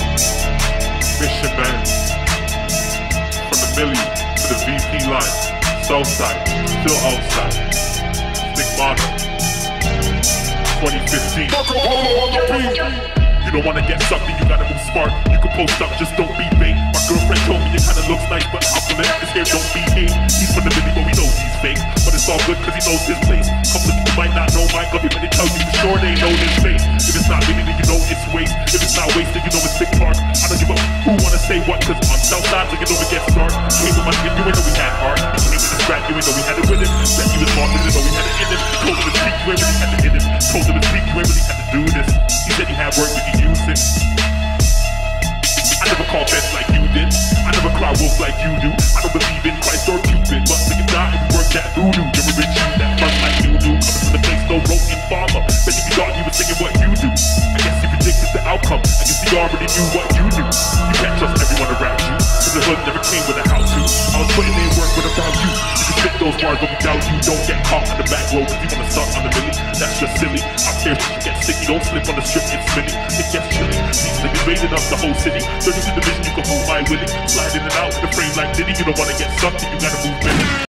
Mission man. From the Millie to the VP line. Southside, still outside. Stigmata. 2015. You don't wanna get something, you gotta move smart. You can post up, just don't be bait. My girlfriend told me it kinda looks nice, but compliment is here, don't be hate. He's from the Millie, but we know he's fake. But it's all good cause he knows his place. Couple of people might not know my club, but they tell you for sure they know his face. If it's not Millie, then you know it's waste. If it's not waste, then you know it's Big Park. I don't give up who wanna say what, cause on Southside, so you know it gets dark. Came with my skin, you ain't know we had heart. He came with the scrap, you ain't know we had it with him. Said he was smart, didn't know we had it in him. Told him to speak, you ain't really had to hit him. Told him to speak, you ain't really had to do this. He said he had work, we could use it. I never call bets like you did. I never cry wolf like you do. I don't believe in Christ or Cupid, but when you die, we work that voodoo. You're a rich you that run like you do. Coming from the place, no broken farmer. Bet if you thought he was singing what you do. I guess he predicted the outcome. I guess he already knew what you knew. You can't trust everyone around you, cause the hood never came with a how to. I was putting in work without you. You can spit those bars, but without you, don't get caught on the back road. Cause you wanna start on the Millie, that's just silly. Out there, you get sick, you don't slip on the strip, it's Millie. It gets chilly. These niggas raided up the whole city. 32 division, you can hold my Willie. Slide in and out with the frame like Diddy. You don't wanna get something, you gotta move Millie.